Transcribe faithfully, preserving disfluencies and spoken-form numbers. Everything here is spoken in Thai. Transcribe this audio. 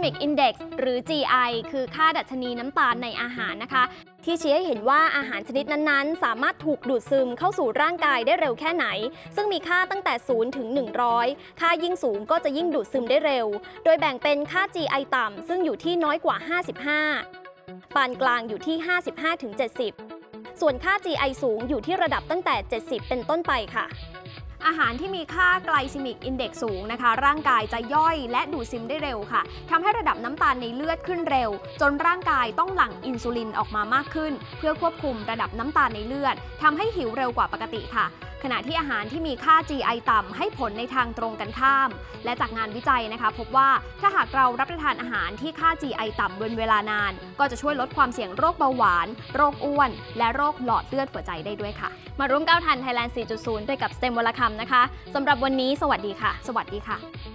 Glycemic Index หรือ จี ไอ คือค่าดัชนีน้ำตาลในอาหารนะคะที่ชี้ให้เห็นว่าอาหารชนิดนั้นๆสามารถถูกดูดซึมเข้าสู่ร่างกายได้เร็วแค่ไหนซึ่งมีค่าตั้งแต่ศูนย์ถึงหนึ่งร้อยค่ายิ่งสูงก็จะยิ่งดูดซึมได้เร็วโดยแบ่งเป็นค่า จี ไอ ต่ำซึ่งอยู่ที่น้อยกว่าห้าสิบห้าปานกลางอยู่ที่ ห้าสิบห้าถึงเจ็ดสิบ ส่วนค่า จี ไอ สูงอยู่ที่ระดับตั้งแต่ เจ็ดสิบ เป็นต้นไปค่ะอาหารที่มีค่า Glycemic Index สูงนะคะร่างกายจะย่อยและดูดซึมได้เร็วค่ะทำให้ระดับน้ำตาลในเลือดขึ้นเร็วจนร่างกายต้องหลั่งอินซูลินออกมามากขึ้นเพื่อควบคุมระดับน้ำตาลในเลือดทำให้หิวเร็วกว่าปกติค่ะขณะที่อาหารที่มีค่า จี ไอ ต่ำให้ผลในทางตรงกันข้ามและจากงานวิจัยนะคะพบว่าถ้าหากเรารับประทานอาหารที่ค่า จี ไอ ต่ำเป็นเวลานานก็จะช่วยลดความเสี่ยงโรคเบาหวานโรคอ้วนและโรคหลอดเลือดหัวใจได้ด้วยค่ะมาร่วมก้าวทัน Thailand สี่จุดศูนย์ ไปกับ สเต็ม วันละคำนะคะสำหรับวันนี้สวัสดีค่ะสวัสดีค่ะ